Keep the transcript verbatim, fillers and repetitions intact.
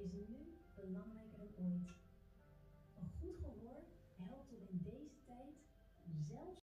is nu belangrijker dan ooit. Een goed gehoor helpt om in deze tijd, zelfs